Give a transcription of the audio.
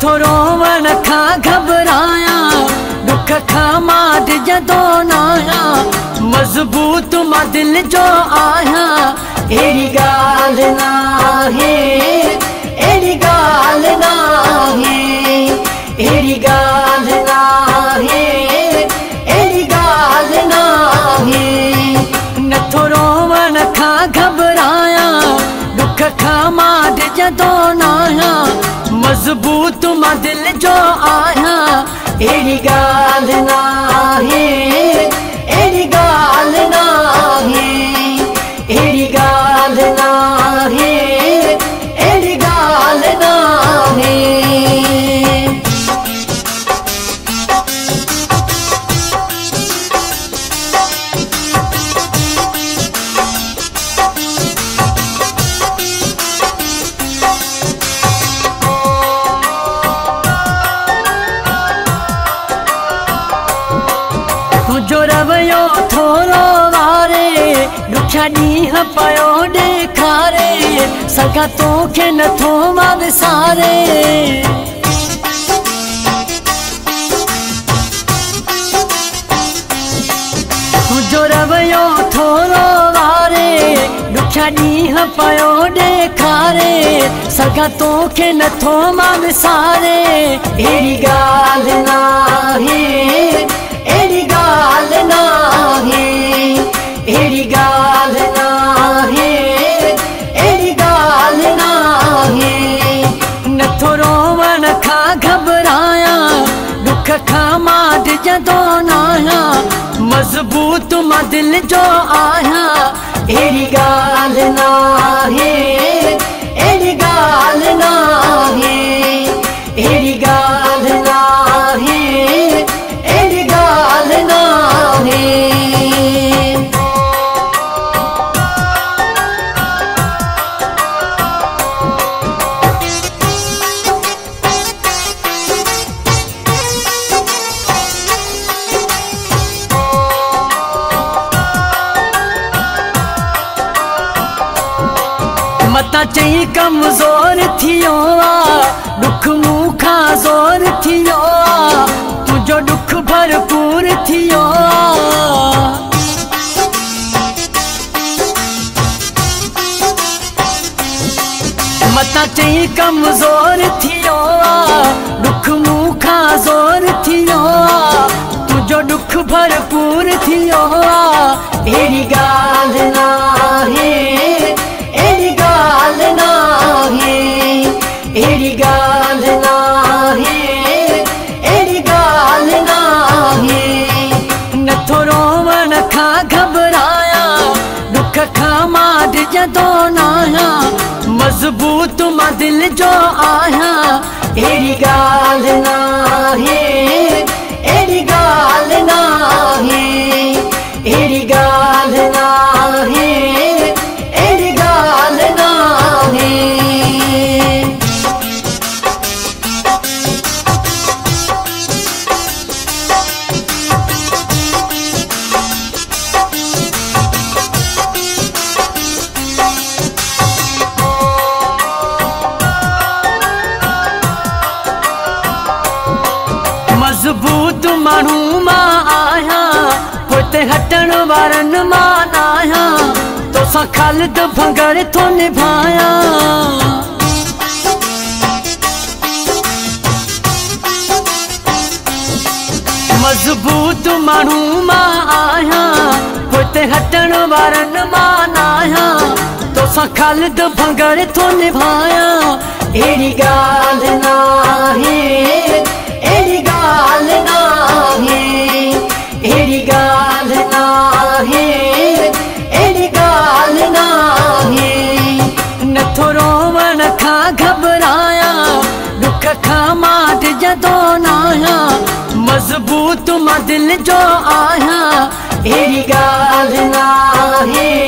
नथो रोवण खां घबराया, दुख खां मां डिजंदो नाया, मज़बूत मां दिल जो आहियां। अहिड़ी ॻाल्हि नाहे, अहिड़ी ॻाल्हि नाहे, अहिड़ी ॻाल्हि नाहे, अहिड़ी ॻाल्हि नाहे। नथो रोवण खां घबराया, दुख खां मां डिजंदो नाया, मज़बूत मां दिल जो आहियां। अहिड़ी ॻाल्हि नाहे, अहिड़ी ॻाल्हि नाहे, अहिड़ी ॻाल्हि नाहे, अहिड़ी ॻाल्हि नाहे। तुंहिंजो रवैयो थोरो वारे, ॾुखिया ॾींहं पियो ॾेखारे, सघां तोखे नथो मां विसारे। तुंहिंजो रवैयो थोरो वारे, ॾुखिया ॾींहं पियो ॾेखारे, सघां तोखे नथो मां विसारे। अहिड़ी ॻाल्हि नाहे, अहिड़ी ॻाल्हि नाहे, अहिड़ी ॻाल्हि नाहे, अहिड़ी ॻाल्हि नाहे। नथो रोवण खां घबराया, दुख खां मां डिजंदो नाया, मज़बूत मां दिल जो आहियां। अहिड़ी ॻाल्हि नाहे, अहिड़ी ॻाल्हि नाहे, अहिड़ी ॻाल्हि नाहे, अहिड़ी ॻाल्हि नाहे। मता चई कमज़ोर थियो आ, दुख मूं खां ज़ोर थियो आ, तुंहिंजो दुख भरपूर थियो आ। मता चई कमज़ोर थियो आ, दुख मूं खां ज़ोर थियो आ, तुंहिंजो दुख भरपूर थियो आ। अहिड़ी ॻाल्हि नाहे, अहिड़ी ॻाल्हि नाहे, अहिड़ी ॻाल्हि नाहे, अहिड़ी ॻाल्हि नाहे। नथो रोवण खां घबराया, दुख खां मां डिजंदो नाया, मज़बूत मां दिल जो आहियां। अहिड़ी ॻाल्हि नाहे, अहिड़ी ॻाल्हि नाहे, अहिड़ी ॻाल्हि नाहे, अहिड़ी ॻाल्हि नाहे। मज़बूत माण्हू मां आहियां, पोइ हटण वारनि मां नाहियां, तोसां ख़ालिद भंगर थो निभायां। मज़बूत माण्हू मां आहियां, पोइ हटण वारनि मां नाहियां, तोसां ख़ालिद भंगर थो निभायां। अहिड़ी ॻाल्हि नाहे, अहिड़ी ॻाल्हि नाहे, अहिड़ी ॻाल्हि नाहे, अहिड़ी ॻाल्हि नाहे। नथो रोवण खां घबराया, दुख खां मां डिजंदो नाया, मज़बूत मां दिल जो आहियां। अहिड़ी ॻाल्हि नाहे,